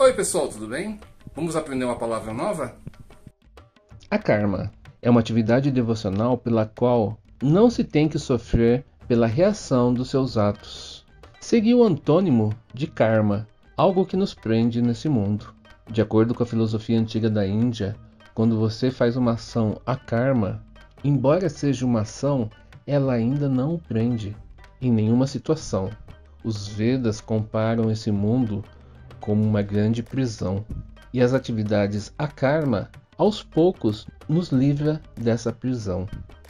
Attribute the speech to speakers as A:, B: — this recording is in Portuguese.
A: Oi pessoal, tudo bem? Vamos aprender uma palavra nova?
B: A karma é uma atividade devocional pela qual não se tem que sofrer pela reação dos seus atos. Seria o antônimo de karma, algo que nos prende nesse mundo. De acordo com a filosofia antiga da Índia, quando você faz uma ação a karma, embora seja uma ação, ela ainda não o prende em nenhuma situação. Os Vedas comparam esse mundo como uma grande prisão, e as atividades a karma aos poucos nos livra dessa prisão.